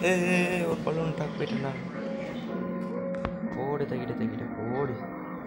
ஒரு balloon talk போயிட்டுண்ணா. ஓடு தகிட்ட ஓடு.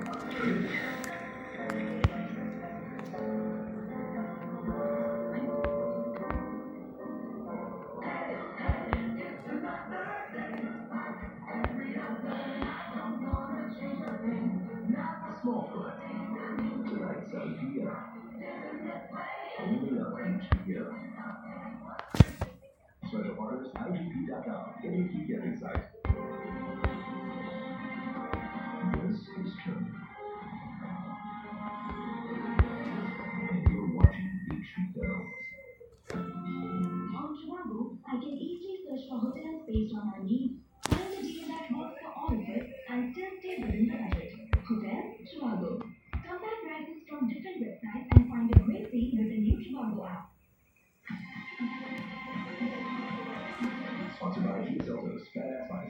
I can easily search for hotels based on my needs, find a deal that works for all of us, and still stay within the budget. Hotel Trivago. Compare prices from different websites and find a great deal with the new Trivago app. Sponsored by GSL, Badass Life.